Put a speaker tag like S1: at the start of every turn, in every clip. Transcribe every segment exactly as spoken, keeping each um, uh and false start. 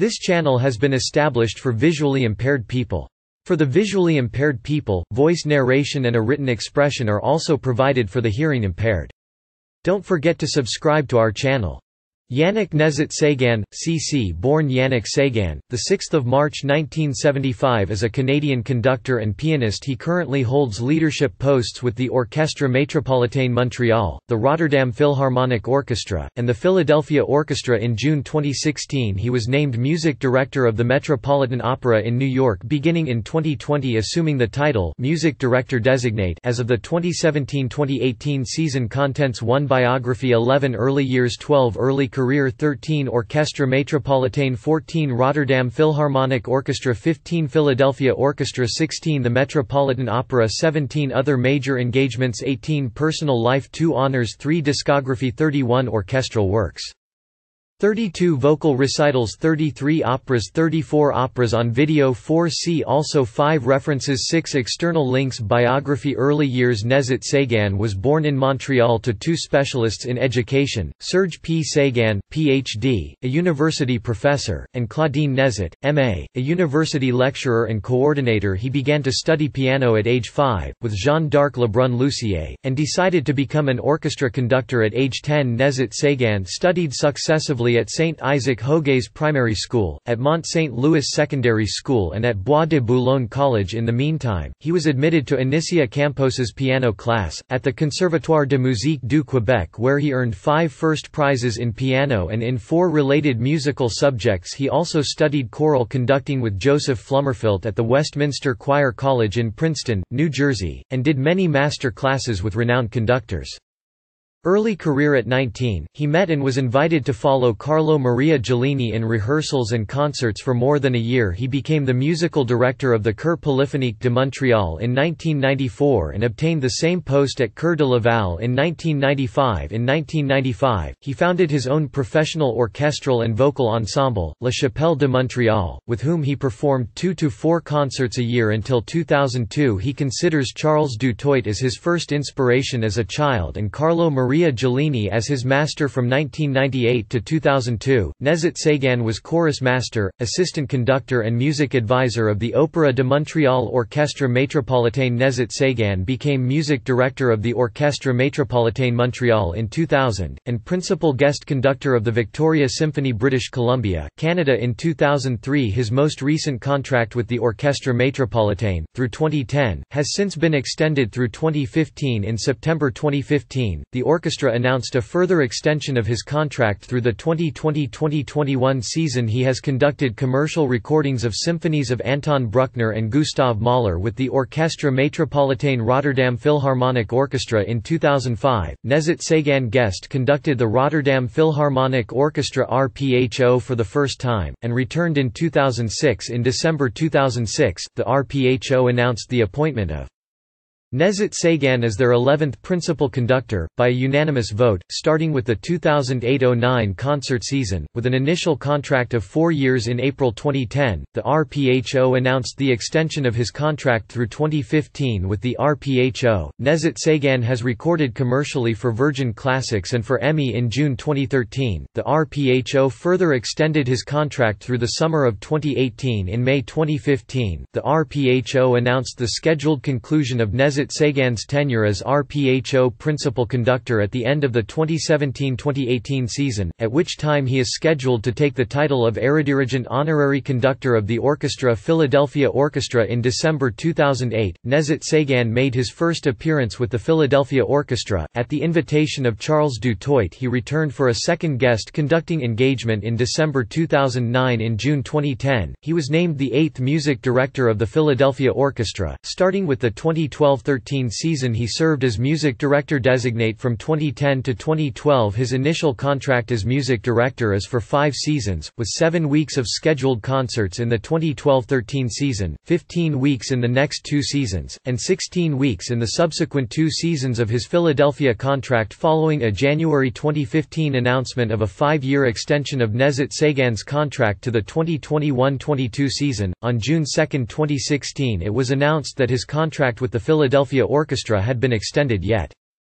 S1: This channel has been established for visually impaired people. For the visually impaired people, voice narration and a written expression are also provided for the hearing impaired. Don't forget to subscribe to our channel. Yannick Nézet-Séguin, C C born Yannick Séguin, the sixth of March nineteen seventy-five is a Canadian conductor and pianist. He currently holds leadership posts with the Orchestre Métropolitain Montréal, the Rotterdam Philharmonic Orchestra, and the Philadelphia Orchestra. In June twenty sixteen he was named Music Director of the Metropolitan Opera in New York. Beginning in twenty twenty assuming the title Music Director Designate as of the twenty seventeen twenty eighteen season. Contents: one Biography, eleven Early years, twelve Early career, thirteen Orchestre Métropolitain, fourteen Rotterdam Philharmonic Orchestra, fifteen Philadelphia Orchestra, sixteen the Metropolitan Opera, seventeen Other major engagements, eighteen Personal life, two Honors, three Discography, thirty-one Orchestral works, thirty-two Vocal recitals, thirty-three Operas, thirty-four Operas on video, four See also, five References, six External links. Biography. Early years. Nézet-Séguin was born in Montreal to two specialists in education, Serge P. Séguin, P H D, a university professor, and Claudine Nézet, M A, a university lecturer and coordinator. He began to study piano at age five, with Jeanne d'Arc Lebrun-Lussier, and decided to become an orchestra conductor at age ten. Nézet-Séguin studied successively at Saint Isaac Jogues Primary School, at Mont Saint Louis Secondary School and at Bois de Boulogne College. In the meantime, he was admitted to Inicia Campos's piano class, at the Conservatoire de Musique du Québec, where he earned five first prizes in piano and in four related musical subjects. He also studied choral conducting with Joseph Flummerfilt at the Westminster Choir College in Princeton, New Jersey, and did many master classes with renowned conductors. Early career. At nineteen, he met and was invited to follow Carlo Maria Giulini in rehearsals and concerts for more than a year. He became the musical director of the Chœur Polyphonique de Montréal in nineteen ninety-four and obtained the same post at Chœur de Laval in nineteen ninety-five. In nineteen ninety-five, he founded his own professional orchestral and vocal ensemble, La Chapelle de Montréal, with whom he performed two to four concerts a year until two thousand two. He considers Charles du Toit as his first inspiration as a child and Carlo Maria Maria Giulini as his master from nineteen ninety-eight to two thousand two. Nézet-Séguin was chorus master, assistant conductor and music advisor of the Opéra de Montréal Orchestre Métropolitain. Nézet-Séguin became music director of the Orchestre Métropolitain Montréal in two thousand, and principal guest conductor of the Victoria Symphony British Columbia, Canada in two thousand three. His most recent contract with the Orchestre Métropolitain, through twenty ten, has since been extended through twenty fifteen. In September twenty fifteen, the orchestra announced a further extension of his contract through the twenty twenty to twenty twenty-one season. He has conducted commercial recordings of symphonies of Anton Bruckner and Gustav Mahler with the Orchestre Métropolitain Rotterdam Philharmonic Orchestra. In two thousand five, Nézet-Séguin guest conducted the Rotterdam Philharmonic Orchestra R P H O for the first time, and returned in two thousand six. In December two thousand six, the R P H O announced the appointment of Nézet-Séguin as their eleventh principal conductor, by a unanimous vote, starting with the two thousand eight oh nine concert season. With an initial contract of four years in April twenty ten, the R P H O announced the extension of his contract through twenty fifteen. With the R P H O, Nézet-Séguin has recorded commercially for Virgin Classics and for E M I. In June twenty thirteen, the R P H O further extended his contract through the summer of twenty eighteen. In May twenty fifteen, the R P H O announced the scheduled conclusion of Nézet Séguin's tenure as R P H O principal conductor at the end of the twenty seventeen twenty eighteen season, at which time he is scheduled to take the title of Erediregent Honorary Conductor of the Orchestra Philadelphia Orchestra. In December two thousand eight, Nézet-Séguin made his first appearance with the Philadelphia Orchestra. At the invitation of Charles du Toit, he returned for a second guest conducting engagement in December two thousand nine. In June twenty ten, he was named the eighth music director of the Philadelphia Orchestra. Starting with the twenty twelve thirteen season, he served as music director designate from twenty ten to twenty twelve. His initial contract as music director is for five seasons, with seven weeks of scheduled concerts in the twenty twelve thirteen season, fifteen weeks in the next two seasons, and sixteen weeks in the subsequent two seasons of his Philadelphia contract. Following a January twenty fifteen announcement of a five-year extension of Nézet-Séguin's contract to the twenty twenty-one twenty-two season, on June second twenty sixteen it was announced that his contract with the Philadelphia Orchestra had been extended yet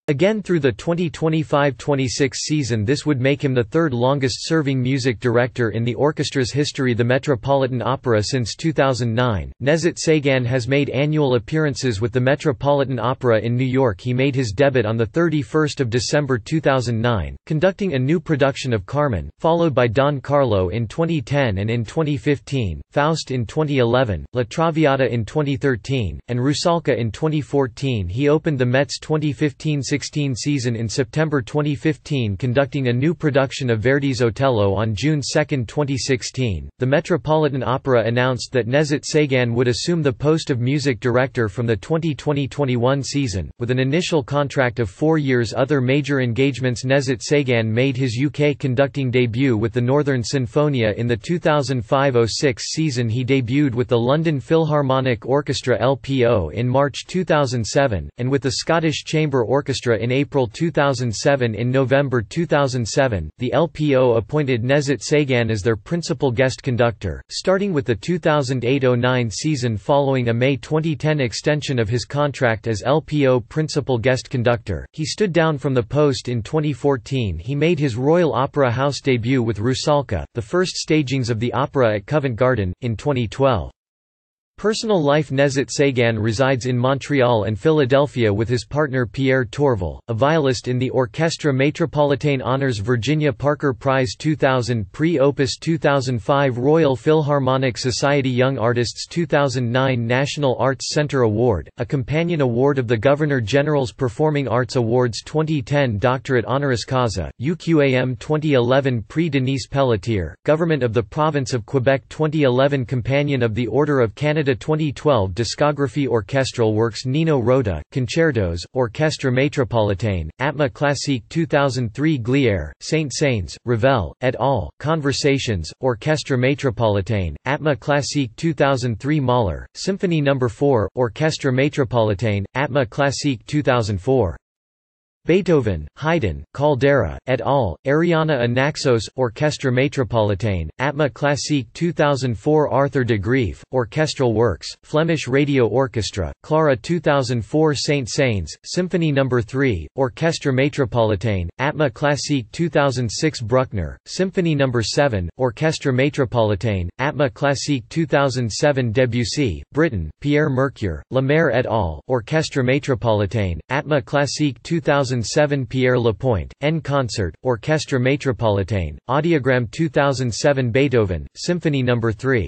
S1: Again through the twenty twenty-five twenty-six season, this would make him the third longest-serving music director in the orchestra's history. The Metropolitan Opera since two thousand nine. Nezhat Saygan has made annual appearances with the Metropolitan Opera in New York. He made his debut on the thirty-first of December two thousand nine, conducting a new production of Carmen, followed by Don Carlo in twenty ten and in twenty fifteen, Faust in twenty eleven, La Traviata in twenty thirteen, and Rusalka in twenty fourteen. He opened the Met's twenty fifteen sixteen season in September twenty fifteen, conducting a new production of Verdi's Otello on June second twenty sixteen. The Metropolitan Opera announced that Nezhat Saygan would assume the post of music director from the twenty twenty twenty-one season, with an initial contract of four years. Other major engagements: Nezhat Saygan made his U K conducting debut with the Northern Sinfonia in the two thousand five oh six season. He debuted with the London Philharmonic Orchestra L P O in March two thousand seven, and with the Scottish Chamber Orchestra in April two thousand seven. In November two thousand seven, the L P O appointed Nezhat Saygan as their principal guest conductor, starting with the two thousand eight oh nine season following a May twenty ten extension of his contract as L P O principal guest conductor. He stood down from the post in twenty fourteen. He made his Royal Opera House debut with Rusalka, the first stagings of the opera at Covent Garden, in twenty twelve. Personal life: Nezhat Saygan resides in Montreal and Philadelphia with his partner Pierre Tourvel, a violist in the Orchestre Métropolitain. Honors: Virginia Parker Prize two thousand, Prix Opus two thousand five, Royal Philharmonic Society Young Artists two thousand nine, National Arts Centre Award, a companion award of the Governor-General's Performing Arts Awards twenty ten, Doctorate Honoris Causa, U Q A M twenty eleven, Prix Denise Pelletier, Government of the Province of Quebec twenty eleven, Companion of the Order of Canada twenty twelve. Discography: Orchestral works: Nino Rota, Concertos, Orchestre Métropolitain, Atma Classique two thousand three, Glière, Saint-Saëns, Ravel, et al., Conversations, Orchestre Métropolitain, Atma Classique two thousand three, Mahler, Symphony number four, Orchestre Métropolitain, Atma Classique two thousand four. Beethoven, Haydn, Caldera, et al., Ariana and Naxos, Orchestre Métropolitain, Atma Classique two thousand four. Arthur de Greef, Orchestral works, Flemish Radio Orchestra, Clara two thousand four. Saint-Saëns, Symphony number three, Orchestre Métropolitain, Atma Classique two thousand six. Bruckner, Symphony number seven, Orchestre Métropolitain, Atma Classique two thousand seven. Debussy, Britain, Pierre Mercure, La Mer et al., Orchestre Métropolitain, Atma Classique two thousand seven. Pierre Lapointe, En Concert, Orchestre Métropolitain, Audiogram two thousand seven. Beethoven, Symphony number three.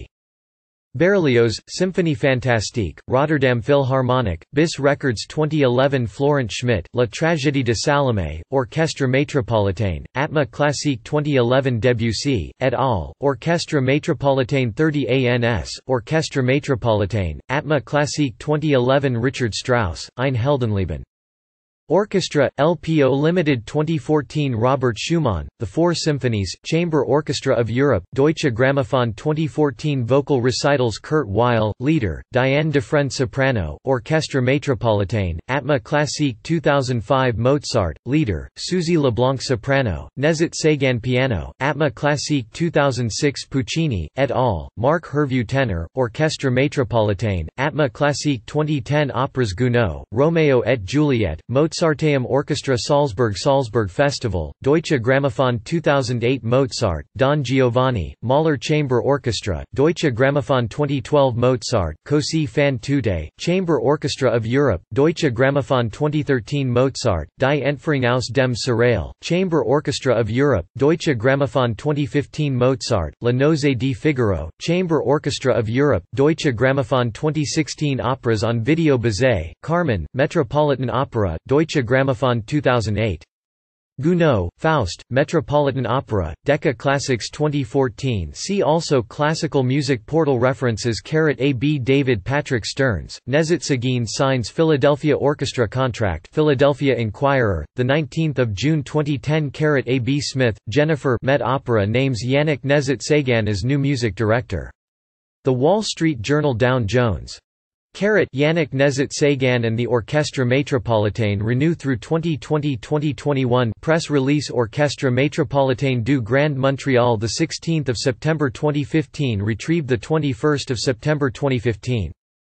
S1: Berlioz, Symphonie Fantastique, Rotterdam Philharmonic, B I S Records twenty eleven. Florent Schmidt, La Tragédie de Salomé, Orchestre Métropolitain, Atma Classique twenty eleven. Debussy, et al., Orchestre Métropolitain thirty A N S, Orchestre Métropolitain, Atma Classique twenty eleven. Richard Strauss, Ein Heldenleben. Orchestra, L P O Limited twenty fourteen. Robert Schumann, The Four Symphonies, Chamber Orchestra of Europe, Deutsche Grammophon twenty fourteen. Vocal recitals: Kurt Weill, leader, Diane Dufresne soprano, Orchestre Métropolitain, Atma Classique two thousand five. Mozart, leader, Suzy LeBlanc soprano, Nezhat Saygan piano, Atma Classique two thousand six. Puccini, et al., Marc Hervieux tenor, Orchestre Métropolitain, Atma Classique twenty ten. Operas: Gounod, Romeo et Juliet, Mozart Mozarteum Orchestra Salzburg Salzburg Festival, Deutsche Grammophon two thousand eight. Mozart, Don Giovanni, Mahler Chamber Orchestra, Deutsche Grammophon twenty twelve. Mozart, Così fan tutte, Chamber Orchestra of Europe, Deutsche Grammophon twenty thirteen. Mozart, Die Entführung aus dem Serail, Chamber Orchestra of Europe, Deutsche Grammophon twenty fifteen. Mozart, La Noce di Figaro, Chamber Orchestra of Europe, Deutsche Grammophon twenty sixteen. Operas on video: Bizet, Carmen, Metropolitan Opera, Deutsche Grammophon two thousand eight. Gounod, Faust, Metropolitan Opera, Decca Classics twenty fourteen. See also Classical Music Portal. References. A B David Patrick Stearns, Nezhat Saygan signs Philadelphia Orchestra contract. Philadelphia Inquirer, the nineteenth of June twenty ten. A B Smith, Jennifer, Met Opera names Yannick Nezhat Saygan as new music director. The Wall Street Journal. Down Jones. Yannick Nezhat Saygan and the Orchestre Métropolitain renew through twenty twenty to twenty twenty-one. Press release: Orchestre Métropolitain du Grand Montréal, the sixteenth of September twenty fifteen, retrieved the twenty-first of September twenty fifteen.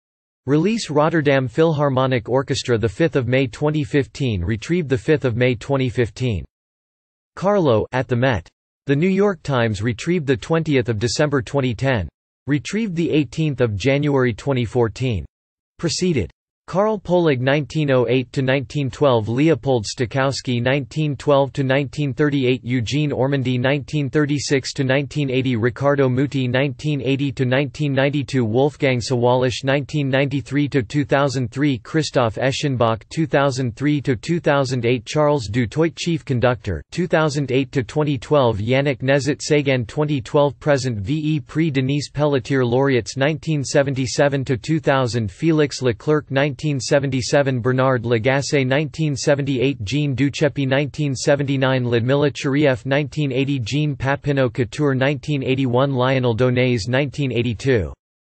S1: Release Rotterdam Philharmonic Orchestra the fifth of May twenty fifteen. Retrieved the fifth of May twenty fifteen. Carlo at the Met. The New York Times. Retrieved the twentieth of December twenty ten. Retrieved the eighteenth of January twenty fourteen. Preceded. Karl Polig nineteen oh eight to nineteen twelve, Leopold Stokowski nineteen twelve to nineteen thirty-eight, Eugene Ormandy nineteen thirty-six to nineteen eighty, Riccardo Muti nineteen eighty to nineteen ninety-two, Wolfgang Sawallisch nineteen ninety-three to two thousand three, Christoph Eschenbach two thousand three to two thousand eight, Charles Du Toit Chief Conductor two thousand eight to twenty twelve, Yannick Nezet-Sagan twenty twelve, Present V E Prix Denise Pelletier Laureates nineteen seventy-seven to two thousand, Felix Leclerc nineteen seventy-seven, Bernard Lagasse nineteen seventy-eight, Jean Duceppe nineteen seventy-nine, Ludmila Chirieff nineteen eighty, Jean Papineau Couture nineteen eighty-one, Lionel Donez nineteen eighty-two.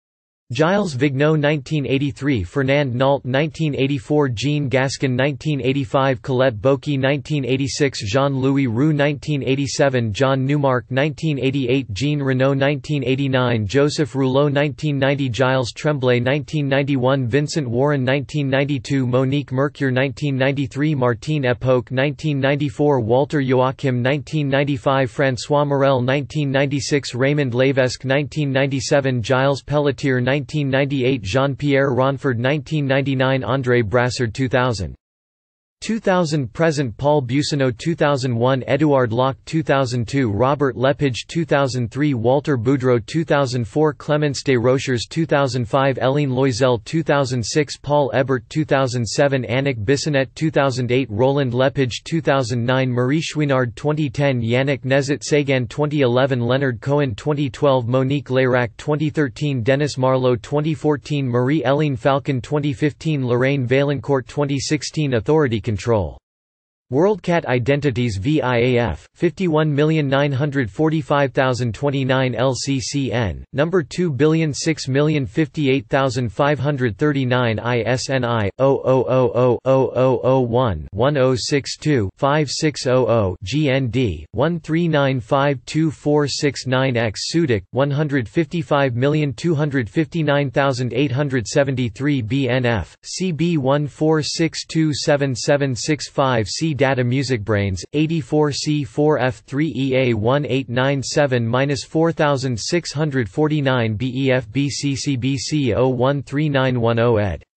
S1: Gilles Vigneault nineteen eighty-three, Fernand Nault nineteen eighty-four, Jean Gascon nineteen eighty-five, Colette Bocquet nineteen eighty-six, Jean-Louis Roux nineteen eighty-seven, John Newmark nineteen eighty-eight, Jean Renault nineteen eighty-nine, Joseph Rouleau nineteen ninety, Gilles Tremblay nineteen ninety-one, Vincent Warren nineteen ninety-two, Monique Mercure nineteen ninety-three, Martine Epoque nineteen ninety-four, Walter Joachim nineteen ninety-five, François Morel nineteen ninety-six, Raymond Levesque nineteen ninety-seven, Gilles Pelletier nineteen ninety-eight, Jean-Pierre Ronford nineteen ninety-nine, André Brassard two thousand. two thousand Present Paul Bussonneau two thousand one, Édouard Locke two thousand two, Robert Lepage two thousand three, Walter Boudreau two thousand four, Clemence de Rochers two thousand five, Hélène Loisel two thousand six, Paul Ebert two thousand seven, Annick Bissonnette two thousand eight, Roland Lepage two thousand nine, Marie Chouinard twenty ten, Yannick Nezet-Sagan twenty eleven, Leonard Cohen twenty twelve, Monique Layrac twenty thirteen, Dennis Marlowe twenty fourteen, Marie-Hélène Falcon twenty fifteen, Lorraine Vaillancourt twenty sixteen. Authority Control. WorldCat Identities V I A F, fifty-one million nine hundred forty-five thousand twenty-nine L C C N, number two billion six million fifty-eight thousand five hundred thirty-nine I S N I, zero zero zero zero zero zero zero one one zero six two five six zero zero, G N D, one three nine five two four six nine X, Sudic, one hundred fifty-five million two hundred fifty-nine thousand eight hundred seventy-three B N F, C B one four six two seven seven six five C Data MusicBrainz, eighty-four C four F three E A one eight nine seven four six four nine B E F B C C B C zero one three nine one zero ed.